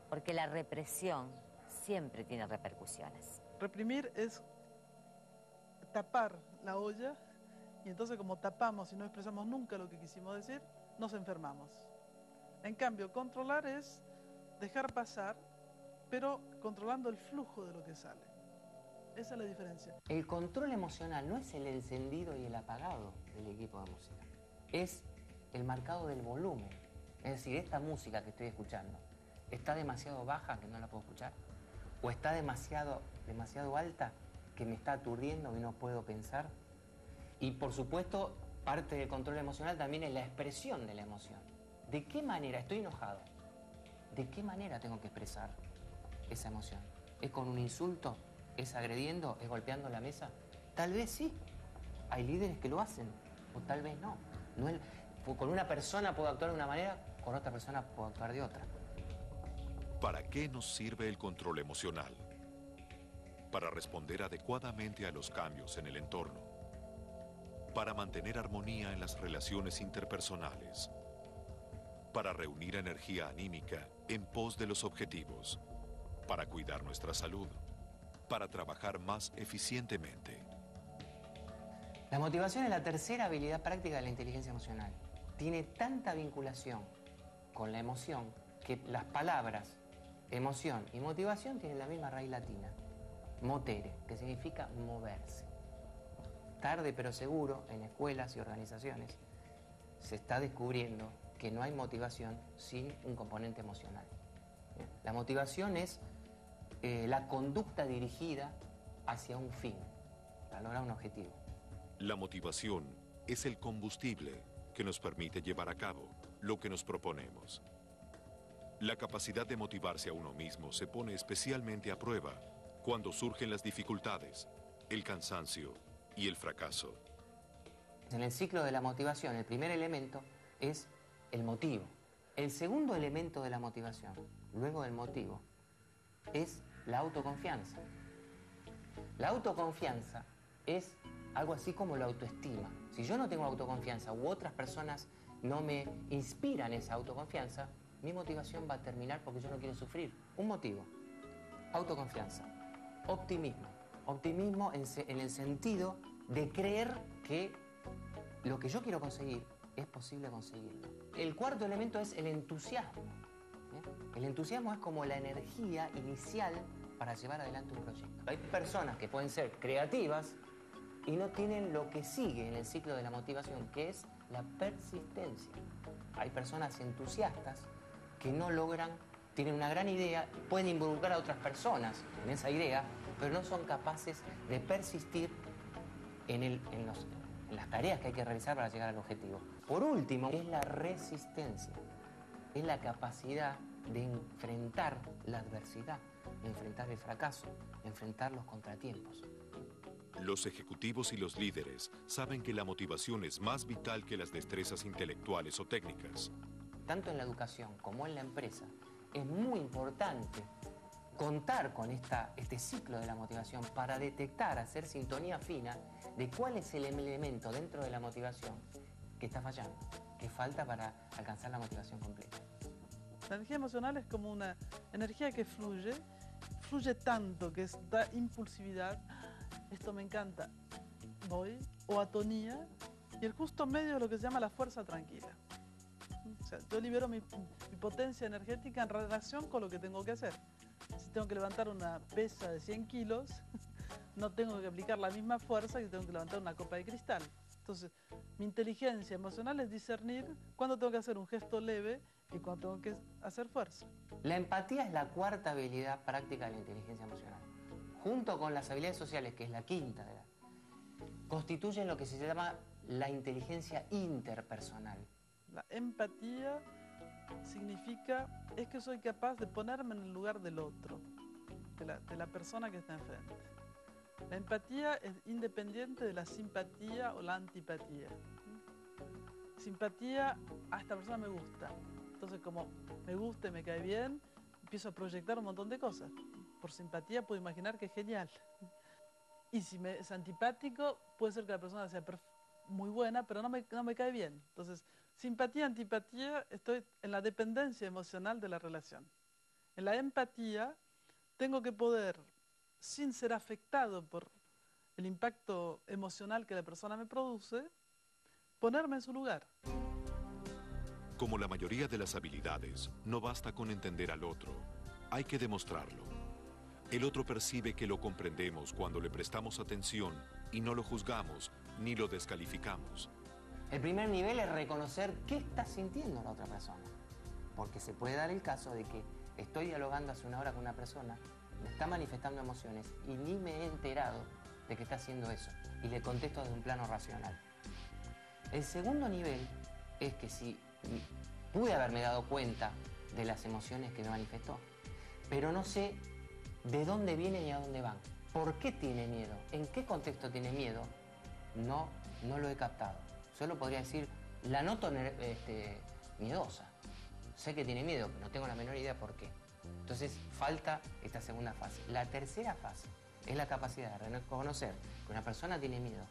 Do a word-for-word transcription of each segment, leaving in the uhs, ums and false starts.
porque la represión siempre tiene repercusiones. Reprimir es tapar la olla, y entonces como tapamos y no expresamos nunca lo que quisimos decir, nos enfermamos. En cambio, controlar es dejar pasar, pero controlando el flujo de lo que sale. Esa es la diferencia. El control emocional no es el encendido y el apagado del equipo de música. Es el marcado del volumen. Es decir, esta música que estoy escuchando, ¿está demasiado baja que no la puedo escuchar? ¿O está demasiado, demasiado alta que me está aturdiendo y no puedo pensar? Y por supuesto, parte del control emocional también es la expresión de la emoción. ¿De qué manera estoy enojado? ¿De qué manera tengo que expresar esa emoción? ¿Es con un insulto? ¿Es agrediendo? ¿Es golpeando la mesa? Tal vez sí. Hay líderes que lo hacen, o tal vez no. no es, con una persona puedo actuar de una manera, con otra persona puedo actuar de otra. ¿Para qué nos sirve el control emocional? Para responder adecuadamente a los cambios en el entorno. Para mantener armonía en las relaciones interpersonales. Para reunir energía anímica en pos de los objetivos. Para cuidar nuestra salud. Para trabajar más eficientemente. La motivación es la tercera habilidad práctica de la inteligencia emocional. Tiene tanta vinculación con la emoción que las palabras emoción y motivación tienen la misma raíz latina. Motere, que significa moverse. Tarde pero seguro, en escuelas y organizaciones, se está descubriendo que no hay motivación sin un componente emocional. La motivación es eh, la conducta dirigida hacia un fin, para lograr un objetivo. La motivación es el combustible que nos permite llevar a cabo lo que nos proponemos. La capacidad de motivarse a uno mismo se pone especialmente a prueba cuando surgen las dificultades, el cansancio y el fracaso. En el ciclo de la motivación, el primer elemento es el motivo. El segundo elemento de la motivación, luego del motivo, es la autoconfianza. La autoconfianza es algo así como la autoestima. Si yo no tengo autoconfianza u otras personas no me inspiran esa autoconfianza, mi motivación va a terminar porque yo no quiero sufrir. Un motivo, autoconfianza, optimismo. Optimismo en, en el sentido de creer que lo que yo quiero conseguir es posible conseguirlo. El cuarto elemento es el entusiasmo. ¿eh? El entusiasmo es como la energía inicial para llevar adelante un proyecto. Hay personas que pueden ser creativas y no tienen lo que sigue en el ciclo de la motivación, que es la persistencia. Hay personas entusiastas que no logran, tienen una gran idea, pueden involucrar a otras personas en esa idea, pero no son capaces de persistir en, el, en, los, en las tareas que hay que realizar para llegar al objetivo. Por último, es la resistencia, es la capacidad de enfrentar la adversidad, de enfrentar el fracaso, de enfrentar los contratiempos. Los ejecutivos y los líderes saben que la motivación es más vital que las destrezas intelectuales o técnicas. Tanto en la educación como en la empresa, es muy importante contar con esta, este ciclo de la motivación para detectar, hacer sintonía fina de cuál es el elemento dentro de la motivación que está fallando, que falta para alcanzar la motivación completa. La energía emocional es como una energía que fluye, fluye tanto que es, da impulsividad. Esto me encanta, voy, o atonía, y el justo medio es lo que se llama la fuerza tranquila. O sea, yo libero mi, mi potencia energética en relación con lo que tengo que hacer. Si tengo que levantar una pesa de cien kilos, no tengo que aplicar la misma fuerza que si tengo que levantar una copa de cristal. Entonces, mi inteligencia emocional es discernir cuándo tengo que hacer un gesto leve y cuándo tengo que hacer fuerza. La empatía es la cuarta habilidad práctica de la inteligencia emocional. Junto con las habilidades sociales, que es la quinta, de la, constituyen lo que se llama la inteligencia interpersonal. La empatía significa, es que soy capaz de ponerme en el lugar del otro, de la, de la persona que está enfrente. La empatía es independiente de la simpatía o la antipatía. Simpatía, a esta persona me gusta. Entonces, como me gusta y me cae bien, empiezo a proyectar un montón de cosas. Por simpatía puedo imaginar que es genial. Y si me, es antipático, puede ser que la persona sea muy buena, pero no me, no me cae bien. Entonces, simpatía, antipatía, estoy en la dependencia emocional de la relación. En la empatía tengo que poder, sin ser afectado por el impacto emocional que la persona me produce, ponerme en su lugar. Como la mayoría de las habilidades, no basta con entender al otro, hay que demostrarlo. El otro percibe que lo comprendemos cuando le prestamos atención y no lo juzgamos ni lo descalificamos. El primer nivel es reconocer qué está sintiendo la otra persona. Porque se puede dar el caso de que estoy dialogando hace una hora con una persona, me está manifestando emociones y ni me he enterado de que está haciendo eso. Y le contesto desde un plano racional. El segundo nivel es que si pude haberme dado cuenta de las emociones que me manifestó, pero no sé de dónde vienen y a dónde van. ¿Por qué tiene miedo? ¿En qué contexto tiene miedo? No, no lo he captado. Solo podría decir, la noto este, miedosa. Sé que tiene miedo, pero no tengo la menor idea por qué. Entonces, falta esta segunda fase. La tercera fase es la capacidad de reconocer que una persona tiene miedo.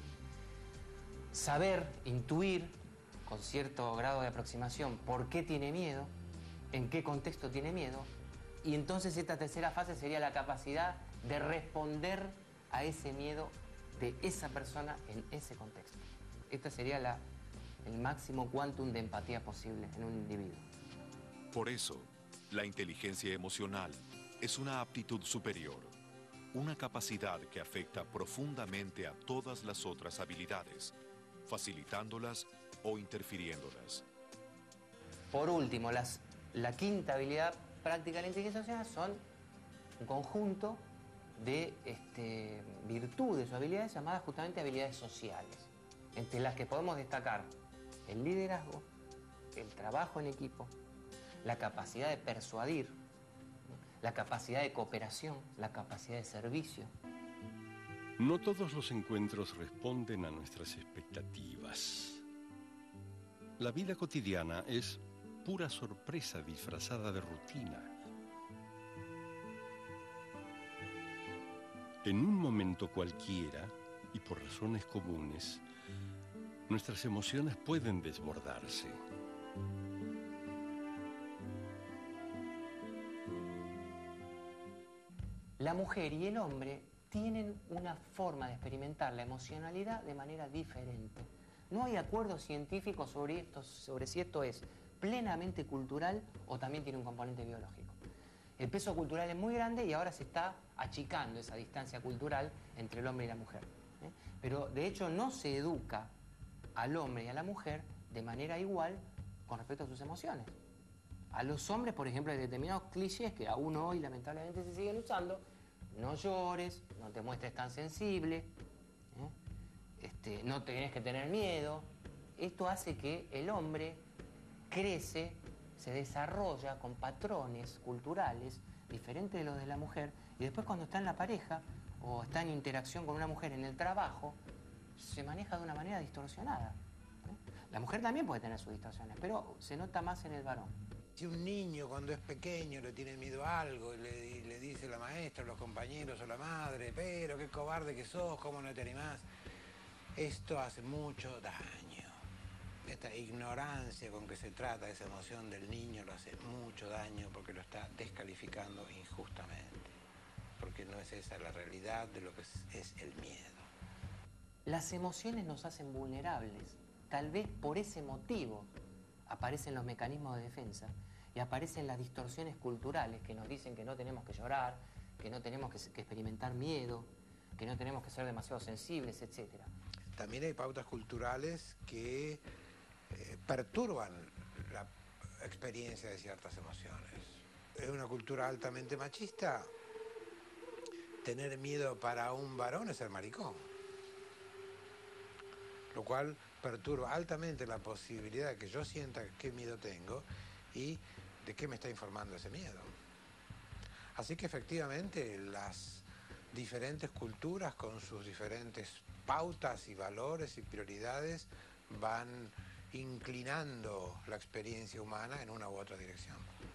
Saber, intuir, con cierto grado de aproximación, por qué tiene miedo, en qué contexto tiene miedo. Y entonces esta tercera fase sería la capacidad de responder a ese miedo de esa persona en ese contexto. Este sería la, el máximo quantum de empatía posible en un individuo. Por eso, la inteligencia emocional es una aptitud superior, una capacidad que afecta profundamente a todas las otras habilidades, facilitándolas o interfiriéndolas. Por último, las, la quinta habilidad práctica de la inteligencia emocional son un conjunto de este, virtudes o habilidades llamadas justamente habilidades sociales, entre las que podemos destacar el liderazgo, el trabajo en equipo, la capacidad de persuadir, la capacidad de cooperación, la capacidad de servicio. No todos los encuentros responden a nuestras expectativas. La vida cotidiana es pura sorpresa disfrazada de rutina. En un momento cualquiera, y por razones comunes, nuestras emociones pueden desbordarse. La mujer y el hombre tienen una forma de experimentar la emocionalidad de manera diferente. No hay acuerdo científico sobre esto, sobre si esto es plenamente cultural o también tiene un componente biológico. El peso cultural es muy grande y ahora se está achicando esa distancia cultural entre el hombre y la mujer, ¿eh? Pero de hecho no se educa al hombre y a la mujer de manera igual con respecto a sus emociones. A los hombres, por ejemplo, hay determinados clichés que aún hoy lamentablemente se siguen usando. No llores, no te muestres tan sensible, ¿eh? este, no tenés que tener miedo. Esto hace que el hombre crece, se desarrolla con patrones culturales diferentes de los de la mujer y después cuando está en la pareja o está en interacción con una mujer en el trabajo, se maneja de una manera distorsionada, ¿eh? La mujer también puede tener sus distorsiones, pero se nota más en el varón. Si un niño cuando es pequeño le tiene miedo a algo y le, y le dice la maestra, los compañeros o la madre, pero qué cobarde que sos, cómo no te animás, esto hace mucho daño. Esta ignorancia con que se trata esa emoción del niño lo hace mucho daño porque lo está descalificando injustamente, porque no es esa la realidad de lo que es, es el miedo. Las emociones nos hacen vulnerables, tal vez por ese motivo aparecen los mecanismos de defensa y aparecen las distorsiones culturales que nos dicen que no tenemos que llorar, que no tenemos que, que experimentar miedo, que no tenemos que ser demasiado sensibles, etcétera. También hay pautas culturales que eh, perturban la experiencia de ciertas emociones. En una cultura altamente machista, tener miedo para un varón es ser maricón, lo cual perturba altamente la posibilidad de que yo sienta qué miedo tengo y de qué me está informando ese miedo. Así que efectivamente las diferentes culturas con sus diferentes pautas y valores y prioridades van inclinando la experiencia humana en una u otra dirección.